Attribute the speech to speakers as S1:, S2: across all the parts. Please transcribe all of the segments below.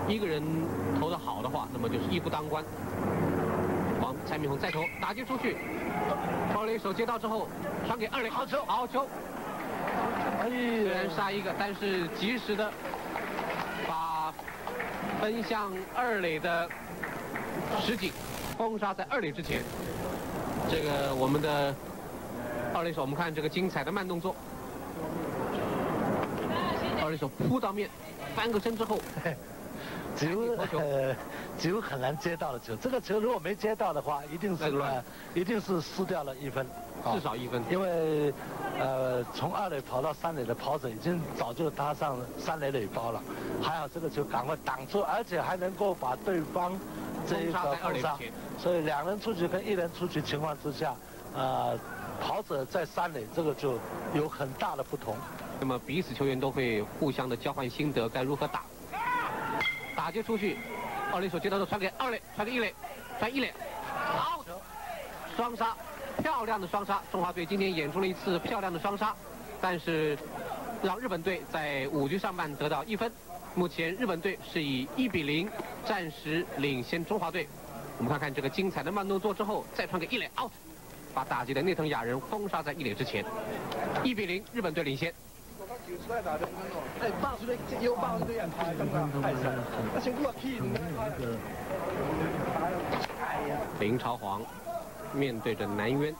S1: 一个人投得好的话，那么就是一夫当关。蔡明宏再投，打击出去，二垒手接到之后，传给二垒，好球，好球。虽然杀一个，但是及时的把奔向二垒的石井封杀在二垒之前。这个我们的二垒手，我们看这个精彩的慢动作，二垒手扑到面，翻个身之后。
S2: 几乎很难接到的球，这个球如果没接到的话，一定是失掉了1分，
S1: 至少1分。
S2: 因为从二垒跑到三垒的跑者已经早就搭上三垒垒包了，还好这个球赶快挡住，而且还能够把对方这一个封杀，所以2人出局跟1人出局情况之下，跑者在三垒这个就有很大的不同。
S1: 那么彼此球员都会互相的交换心得，该如何打。打接出去，二垒手接到之后传给二垒，传给一垒，传一垒，好，双杀，漂亮的双杀！中华队今天演出了一次漂亮的双杀，但是让日本队在5局上半得到1分。目前日本队是以1比0暂时领先中华队。我们看看这个精彩的慢动作之后，再传给一垒 out， 把打击的内藤雅人封杀在一垒之前。1比0，日本队领先。林朝煌面对着南渊，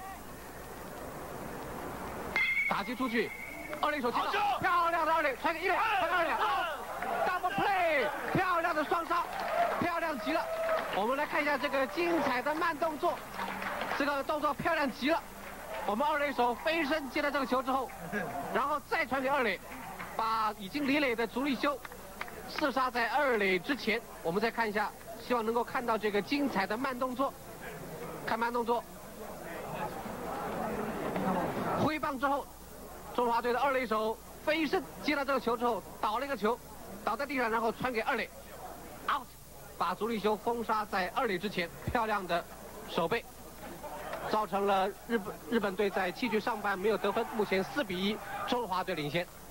S1: 打击出去，二垒手接到，漂亮的二垒，传给一垒，传给二垒 ，double play， 漂亮的双杀，漂亮极了。我们来看一下这个精彩的慢动作，这个动作漂亮极了。我们二垒手飞身接到这个球之后，然后再传给二垒，把已经离垒的足力修射杀在二垒之前。我们再看一下，希望能够看到这个精彩的慢动作。看慢动作，挥棒之后，中华队的二垒手飞身接到这个球之后，倒了一个球，倒在地上，然后传给二垒 ，out， 把足力修封杀在二垒之前，漂亮的守备。造成了日本队在7局上半没有得分，目前4比1，中华队领先。